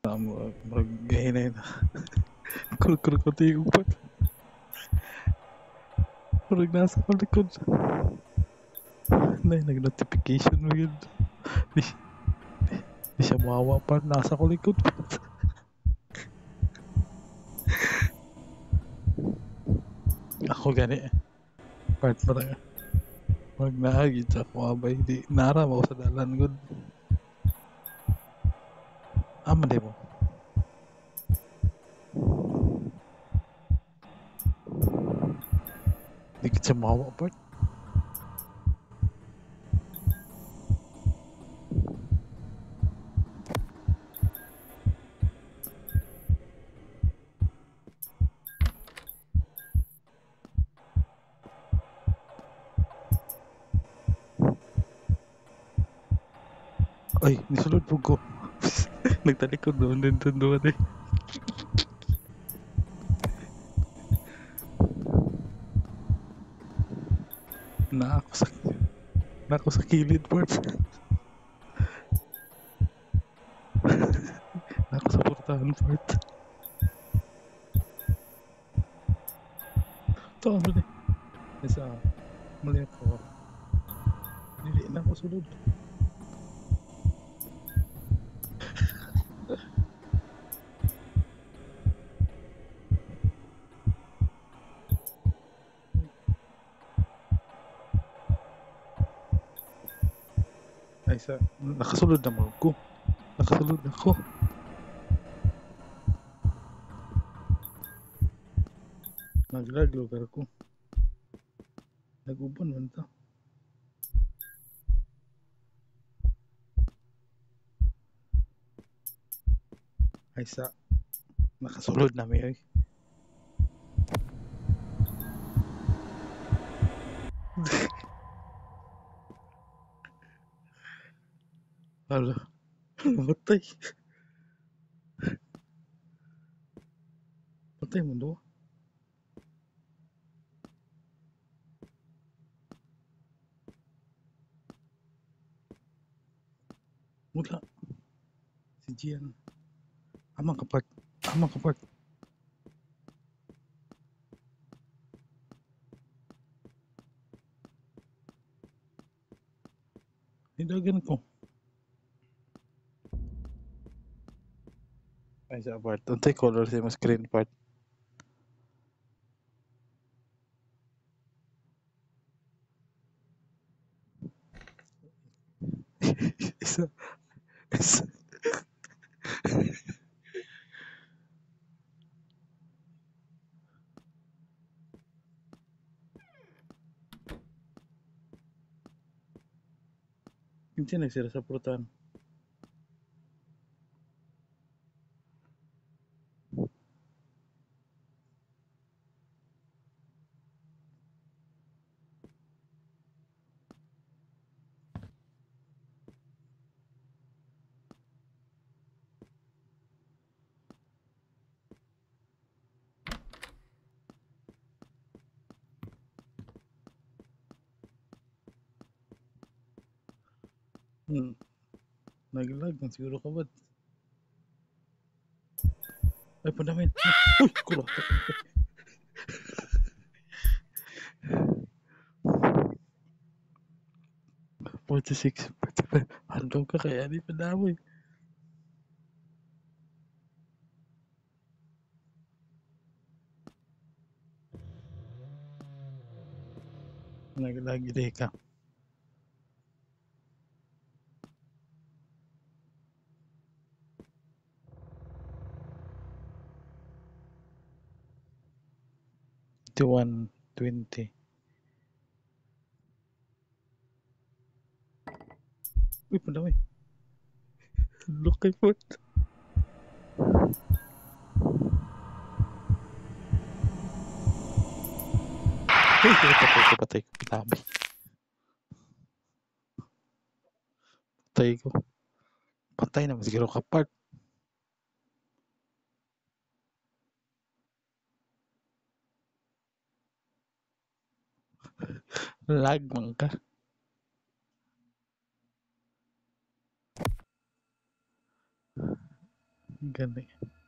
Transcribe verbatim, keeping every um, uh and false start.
Maggahinay na. Kuruk-kuruk ko yung upat. Kurug nasa ko likod. Nay, nag-notification mo yun. Di, di, di siya mawawa pa. Nasa ko likod. Ako gani. Part mo na. Pag naagid sa ako abay. Di, naram ako sa dalan good. Ama di mo. Di ka siya mawawa part. Ay, nisulod po ko. Nagtalikod doon din doon doon eh. Na ako sa na ako sa kilid part. Na ako sa portahan part. Ito ano din. Isa mali ako. Dili na ako sulod. Ay sa nakasulod naman ko. Nakasulod ako. Naglag lugar ko. Naguban man ta. Ay sa nakasulod na may ay. Hala. Patay. Patay mo do. Wala. Si Gian. Amang kapat. Amang kapat. Nidagan ko. Ay sa part. Untay color sa mo screen part. Isa. Isa. Hindi nagsira sa prutan. Hmm. Naglag ng siguro ka ba? Ay, panamin. Uy, kurang. forty-six. Handong ka kaya di padamoy. Naglag ide ka. One twenty. Uy, padamoy. Look kay Fort. Uy, patay ko, patay ko. Dami. Patay ko. Patay naman siguro ka part. Lag man ka. Gani.